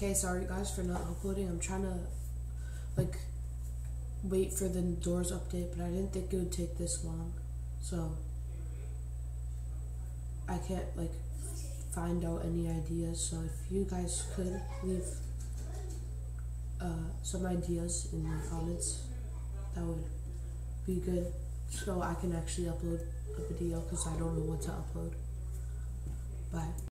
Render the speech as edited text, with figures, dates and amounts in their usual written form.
Okay, sorry guys for not uploading. I'm trying to like wait for the doors update, but I didn't think it would take this long. So I can't like find out any ideas. So if you guys could leave some ideas in the comments, that would be good. So I can actually upload a video because I don't know what to upload. Bye.